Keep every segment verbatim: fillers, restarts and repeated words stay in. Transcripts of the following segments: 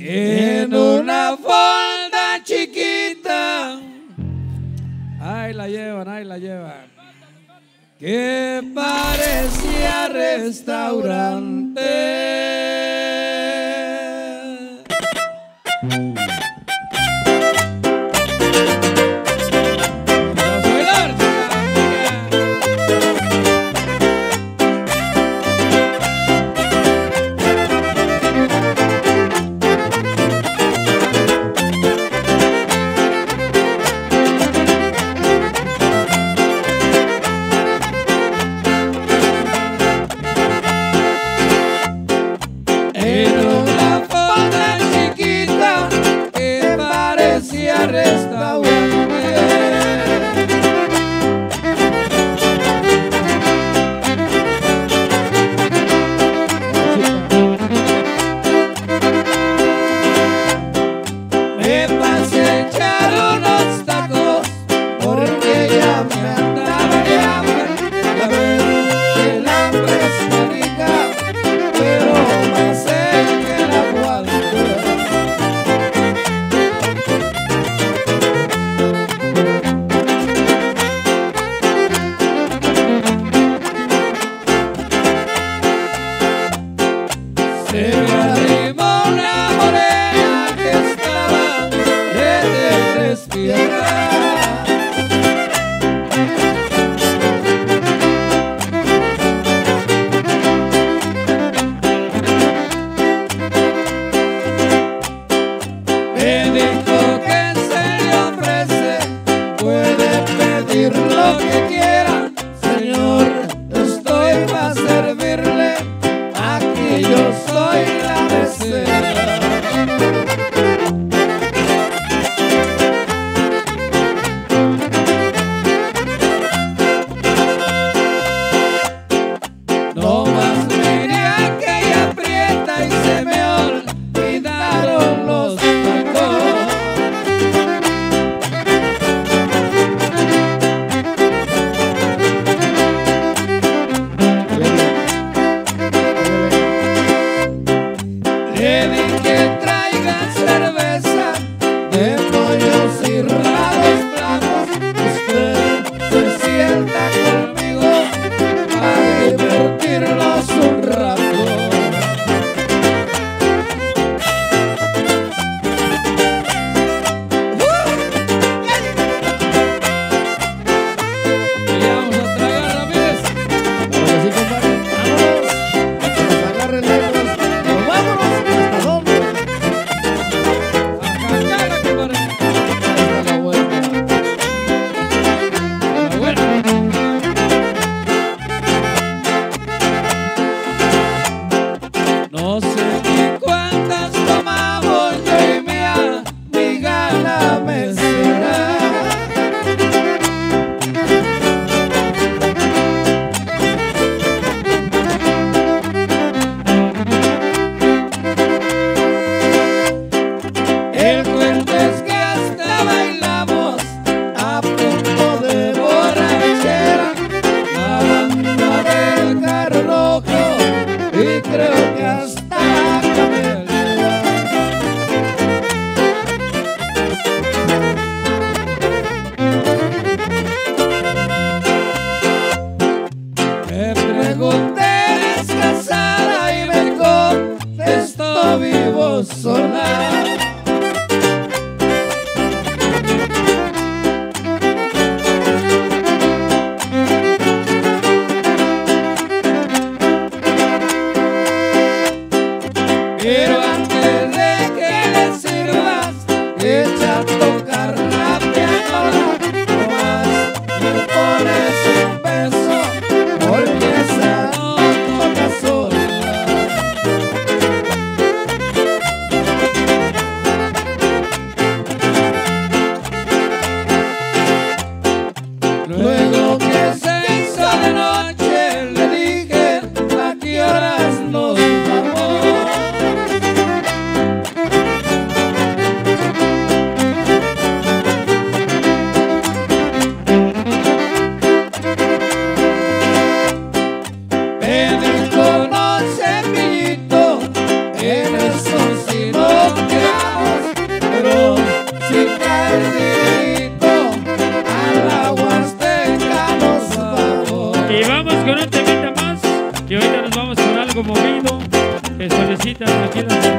en una fonda chiquita. Ahí la llevan, ahí la llevan. Que parecía restaurante.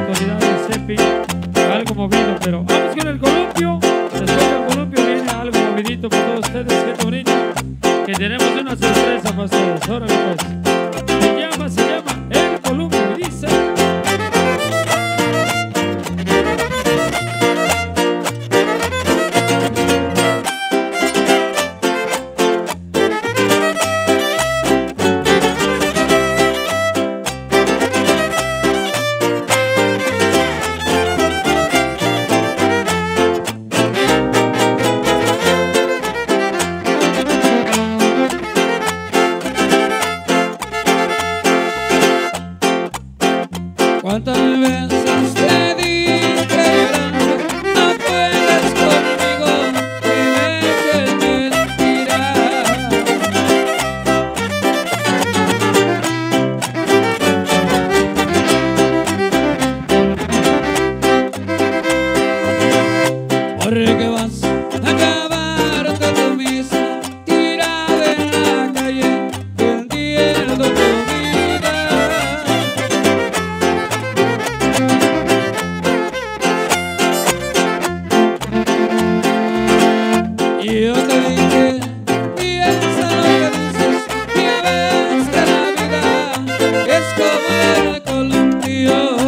autoridades, Cepi, algo movido, pero vamos con el columpio. Después del columpio viene algo movidito para todos ustedes, qué bonito, que tenemos una sorpresa para ustedes. Órale pues, se llama, se llama el columpio y dice... ¿Cuántas veces te dije llorando, no puedes conmigo y dejes mentira? Porque vas a acabarte tú misma, tirada en la calle, vendiendo tu vida. Y yo te dije, piensa lo que dices, ya ves que la vida es como el columpio.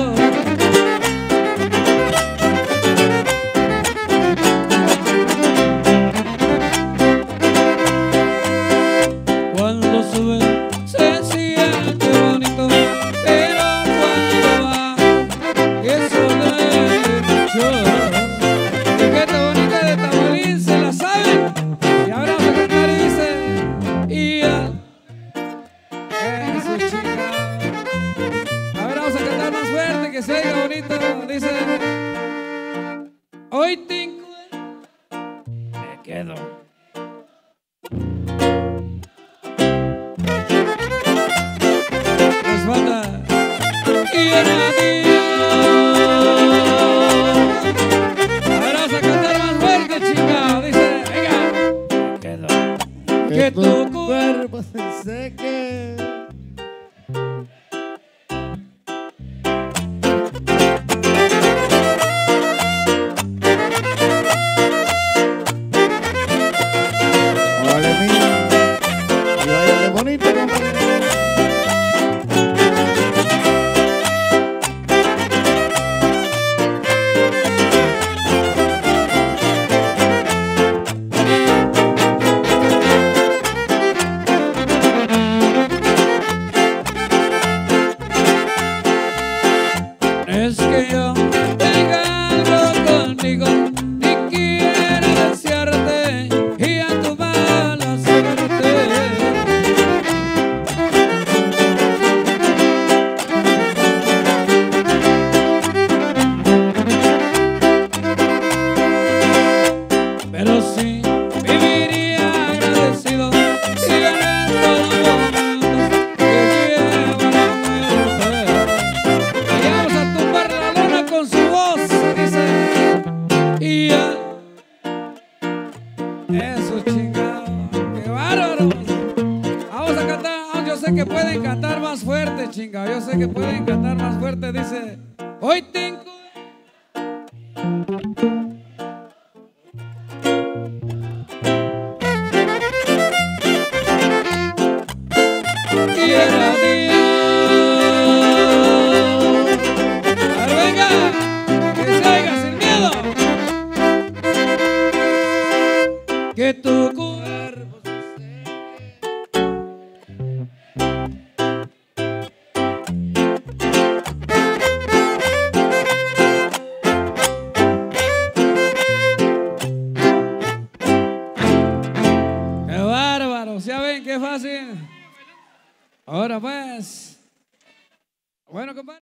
Cuando sube se siente bonito, pero cuando baja eso duele mucho. Y que esta bonita de Tabolín se la saben. Y ahora vamos a cantar y dice, y ya, eso chica. Ahora vamos a cantar más fuerte, que se oiga bonito. Dice, hoy te encuentro, me quedo. Nos falta, y en adiós. Ahora vamos a cantar más fuerte, chica. Dice, venga, me quedo. Que tu cuerpo se seque. Órale, niña. Y váyale bonito, compadre. Es que yo tengo algo contigo y quiero desearte y a tu mala suerte. Pero sí viviría agradecido si en estos momentos que llevan a muerte vayamos a tumbar la luna con su voz, dice, y ya, eso chingado, qué bárbaros. Vamos a cantar, yo sé que pueden cantar más fuerte, chingado, yo sé que pueden cantar más fuerte, dice, hoy tengo. Y el adiós. A ver, venga, que se oiga sin miedo. Que tu cuerpo se seque. Qué bárbaro, ya ven qué fácil. Ahora pues, bueno, compadre.